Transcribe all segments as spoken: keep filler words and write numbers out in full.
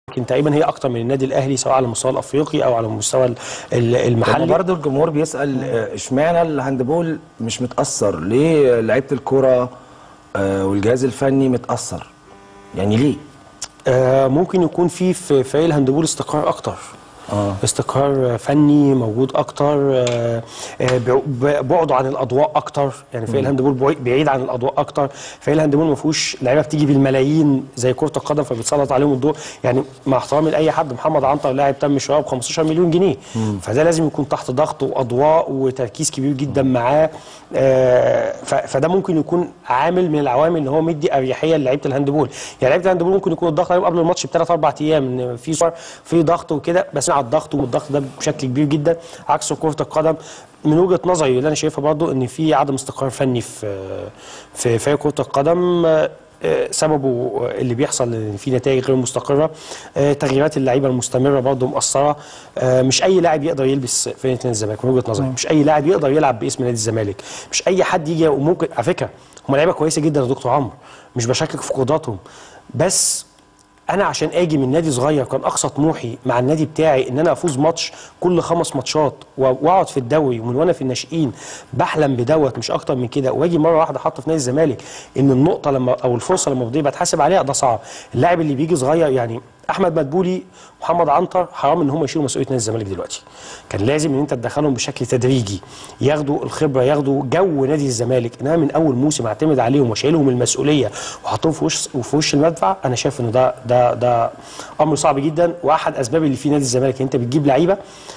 يمكن تقريبا هي اكتر من النادي الاهلي سواء على المستوى الافريقي او على المستوى المحلي. برضه الجمهور بيسال اشمعنى الهاندبول مش متاثر؟ ليه لعيبه الكوره والجهاز الفني متاثر؟ يعني ليه؟ آه ممكن يكون في في فريق الهاندبول استقرار اكتر. آه. استقرار فني موجود اكتر، آه بعده عن الاضواء اكتر، يعني فريق الهاندبول بعيد عن الاضواء اكتر. فريق الهاندبول ما فيهوش لعيبه بتيجي بالملايين زي كره القدم فبيتسلط عليهم الضوء، يعني مع احترامي لاي حد محمد عنتر لاعب تم شراءه ب خمستاشر مليون جنيه، مم. فده لازم يكون تحت ضغط واضواء وتركيز كبير جدا معاه، آه فده ممكن يكون عامل من العوامل اللي هو مدي اريحيه للعيبه الهاندبول. يعني لعيبه الهاندبول ممكن يكون الضغط عليهم قبل الماتش بثلاث اربع ايام ان في في ضغط وكده، بس على الضغط والضغط ده بشكل كبير جدا، عكس كرة القدم من وجهة نظري اللي انا شايفها برضو ان في عدم استقرار فني في في فريق كرة القدم، سببه اللي بيحصل ان في نتائج غير مستقرة، تغييرات اللعيبه المستمرة برضو مؤثرة. مش اي لاعب يقدر يلبس في نادي الزمالك من وجهة نظري، مش اي لاعب يقدر يلعب باسم نادي الزمالك، مش اي حد يجي. وممكن على فكرة هم لعيبه كويسة جدا يا دكتور عمرو، مش بشكك في قدراتهم، بس انا عشان اجي من نادي صغير كان اقصى طموحي مع النادي بتاعي ان انا افوز ماتش كل خمس ماتشات واقعد في الدوري ومن وانا في الناشئين بحلم بدوت مش اكتر من كده، واجي مره واحده حاطه في نادي الزمالك ان النقطه لما او الفرصه لما بتضيع بتحاسب عليها، ده صعب. اللاعب اللي بيجي صغير يعني احمد مدبولي محمد عنتر حرام ان هم يشيلوا مسؤوليه نادي الزمالك دلوقتي، كان لازم ان انت تدخلهم بشكل تدريجي ياخدوا الخبره ياخدوا جو نادي الزمالك، انما من اول موسم اعتمد عليهم وشايلهم المسؤوليه وحطهم في وش في وش المدفع. انا شايف انه ده ده ده امر صعب جدا، واحد اسباب اللي في نادي الزمالك انت بتجيب لعيبه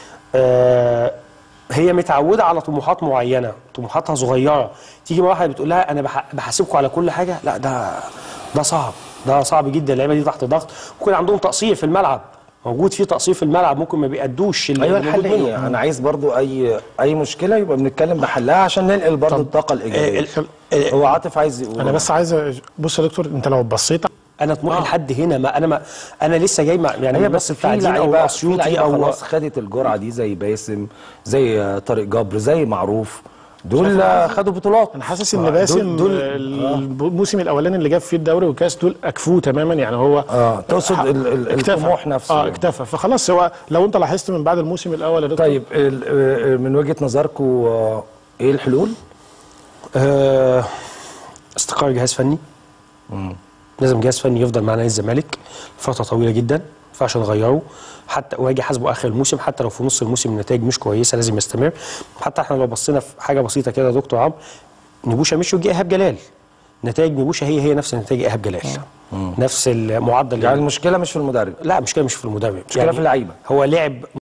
آه هي متعوده على طموحات معينه، طموحاتها صغيره، تيجي مره واحده بتقول لها انا بحاسبكم على كل حاجه، لا ده ده صعب، ده صعب جدا. اللعيبه دي تحت ضغط، ممكن عندهم تقصير في الملعب، موجود في تقصير في الملعب، ممكن ما بيأدوش اللي ايوه الحل ايه؟ انا عايز برضو اي اي مشكله يبقى بنتكلم بحلها عشان ننقل برضو الطاقه الايجابيه. هو عاطف عايز يقول، انا بس عايز بص يا دكتور، انت لو بصيت انا طموحي آه. لحد هنا، ما انا ما انا لسه جاي مع يعني بس في لعيبه اسيوطي او خلاص خدت الجرعه دي زي باسم زي طارق جبر زي معروف، دول خدوا بطولات. انا حاسس ان باسم دول الموسم الاولاني اللي جاب فيه الدوري والكاس دول اكفوه تماما، يعني هو اه تقصد الطموح نفسه اه اكتفى، فخلاص هو لو انت لاحظت من بعد الموسم الاول يا دكتور. طيب من وجهه نظركم ايه الحلول؟ آه استقرار جهاز فني. مم. لازم جهاز فني يفضل مع نادي الزمالك فتره طويله جدا، ما ينفعش نغيره حتى واجي حاسبه اخر الموسم، حتى لو في نص الموسم النتائج مش كويسه لازم يستمر. حتى احنا لو بصينا في حاجه بسيطه كده يا دكتور عمرو، نبوشه مشي وجه ايهاب جلال، نتائج نبوشه هي هي نفس نتائج ايهاب جلال، مم. نفس المعدل. يعني المشكله مش في المدرب؟ لا المشكله مش في المدرب، المشكله يعني في اللعيبه. هو لعب